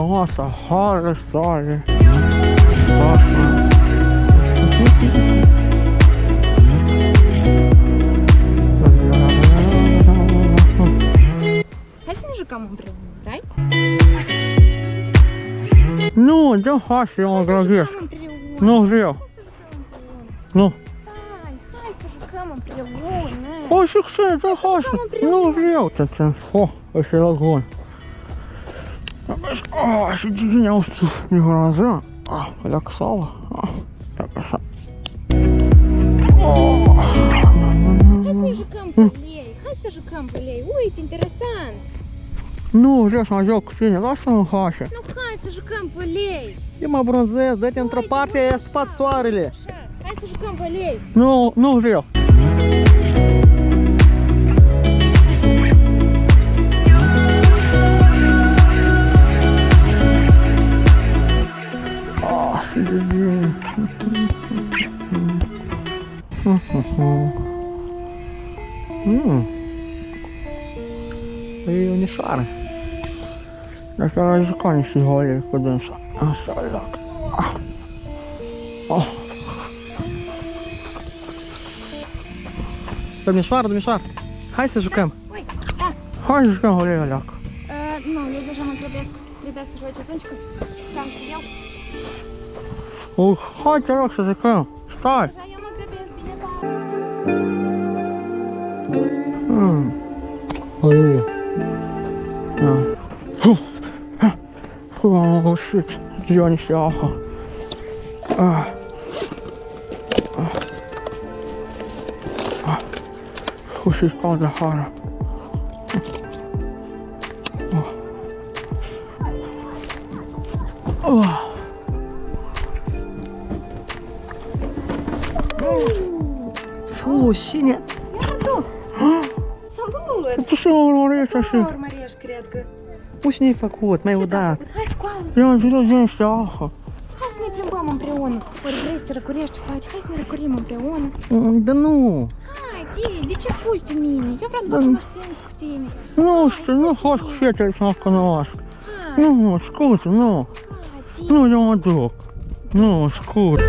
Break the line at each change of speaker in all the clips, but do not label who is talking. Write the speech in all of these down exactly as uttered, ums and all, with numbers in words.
frumoasă, hare, soare. Asta.
Hai să ne jucăm împreună, vrei?
Nu, dă hașe, eu mă grăbesc. Nu vreau. Nu.
Hai să jucăm împreună.
O, și ce, dă hașe. Nu vreau, tățăn. O, ăsta e lăgun. Ah, și de bine au spus, mi horază. Ah, leacă sală. Ah, leacă așa.
Hai să ne jucăm pe lei. Hai să jucăm pe lei. Uite, interesant.
Nu vreau să mă joc cu tine, lasă-mă hașe.
Nu, hai să jucăm pe lei.
Eu mă bronzez, dă-te într-o parte, ai spart soarele.
Hai să jucăm pe lei.
Nu, nu vreau. Ah, și de bine. Mm. E unișoară. Dacă ar juca niște hole cu dânsa. Așa e dacă. Ah. Oh.
Domnișoară, domnișoară, hai să jucăm.
Ui, da.
Hai să jucăm hole aleacă.
Uh, nu, eu deja mă grăbesc. Trebuia să joci atunci când am și eu.
Oh, hai te rog să jucăm. Stai.
Deja eu mă grăbesc, bine, da.
Hmm. Hole. Da. Huh. Huh, am obosit. Eu niște apă. Ah. Ah. Ah. Huh, și cald afară. Ah. Ah.
Fu, cine?
Salut!
Tu să mă urmărești
Nu
așa?
mă urmărești, cred că.
Ui, ce ne-ai făcut? M-ai
Ce ți-am
udat.
făcut? Hai, scoală-ți.
Eu am zis de niște apă.
Hai să ne plimbăm împreună. Ori vrei să te răcurești, poate. Hai să ne răcurim împreună.
Mm, Dar nu.
Hai, Di, de ce fugi de mine? Eu vreau să fac cunoștință cu tine.
Nu știu, nu fost cu fetele să mă cunosc.
Hai,
Nu, scuze, nu.
hai, Di.
Nu, eu mă duc. Nu, scuze.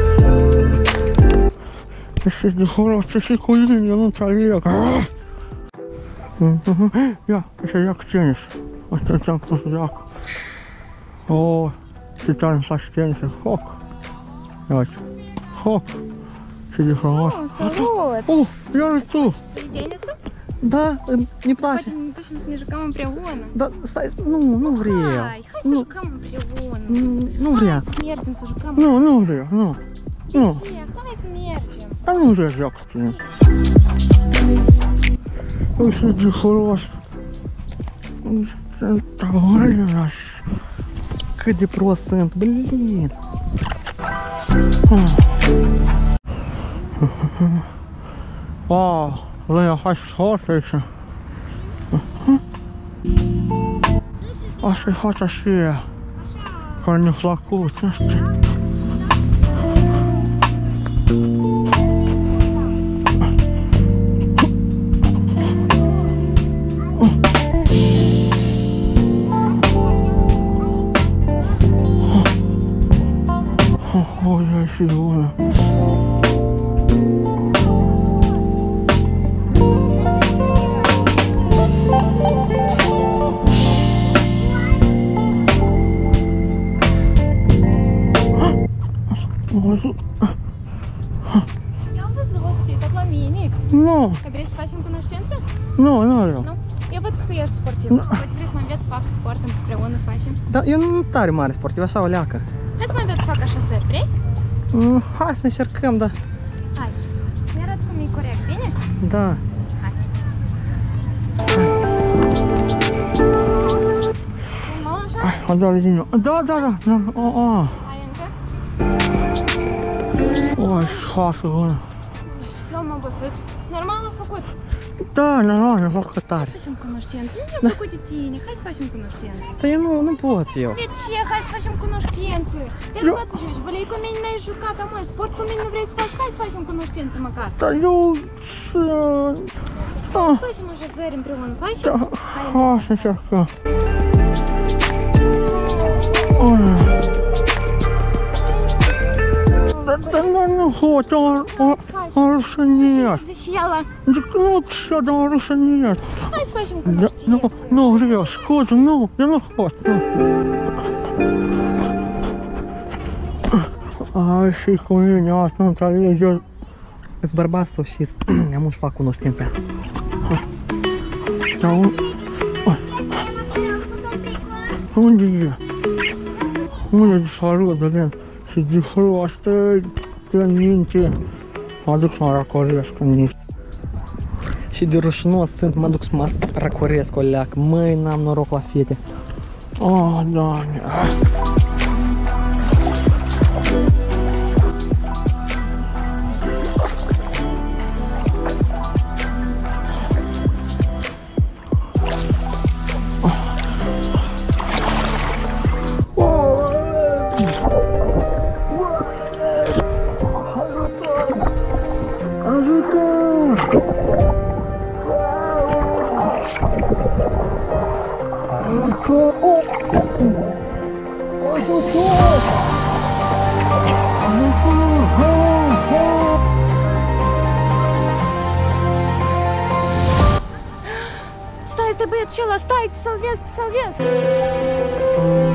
Este de folos, ce și cu ei, eu nu înțeleg. Ia, să joc tenis. Asta ți-am pus să joc. Oh, ce tare îmi place tenisul. Hoc. Ia uite. Hoc. Ce de frumos.
Oh, salut!
Oh, ia-l tu.
Ți-i tenisul?
Da, ne place.
Poate ne ducem să ne jucăm împreună.
Da, stai, nu, nu vreau.
Hai, hai să
Nu.
jucăm împreună.
Mm, Nu vreau.
Hai să mergem să jucăm.
Nu, nu vreau, nu.
De
Nu.
ce? Hai să mergem.
Dar nu vreau să joc cu tine. Uite de folos. Tavăraș.
Cât de prost sunt, blin.
Wow, Leia, hai să aici. Asta e fața aceea care ne-a plăcut, nu știu. Oh, ia și bună. Am văzut.
Eu am văzut, te-ai uitat la mine.
Nu,
Că vrei să facem cunoștință?
nu, nu vreau.
Nu? Eu văd că tu ești sportiv. Poate vrei să mă înveți să fac sport împreună să facem?
Dar eu nu tare mare sportiv, așa o leacă.
Hai să mă înveți să fac așa sări, vrei?
Mm, Hai să încercăm, da.
Hai. Mi arăt cum e corect, bine?
Da.
Hai. Normal așa?
Hai, da, din nou. Da, da, da. da. Oh, oh.
Hai încă.
Oh, șasă bună.
Eu am obosit. Normal am făcut.
Da, normal, mi-a făcut
Hai
tare.
să facem cunoștință. Nu mi-am făcut de tine. Hai să facem cunoștință.
Dar eu nu, nu pot eu.
De ce? Hai să facem cunoștință. Te
Eu-
poți să joci. Volei cu mine n-ai jucat, amă. Sport cu mine nu vrei să faci. Hai să facem cunoștință măcar.
Dar eu... să... Ah,
Facem așa zări împreună. Facem?
da,
Hai.
hai să încercăm. Да, да ну не хоче, а лучше нет.
Дощела.
Да ну все, да лучше нет.
Hai să facem
Да, ну,
cunoștințe.
ну, vreau, scuze, nu, eu nu pot, nu. Ai, și cu mine asta nu înțelegi, eu...
Îți bărbatul și ne-am să fac cunoștințe.
Da, un... Unde e? Unde de salut, vedem? Și de frumoasă, te minte. Mă duc să mă racoresc în niște.
Și de rușinos sunt, mă duc să mă racoresc o leacă. Măi, n-am noroc la fete.
Oh, Doamne.
Stai, stai băieț și ăla, stai, să-l vezi, să-l vezi.